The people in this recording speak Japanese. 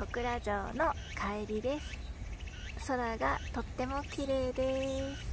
小倉城の帰りです。空がとっても綺麗です。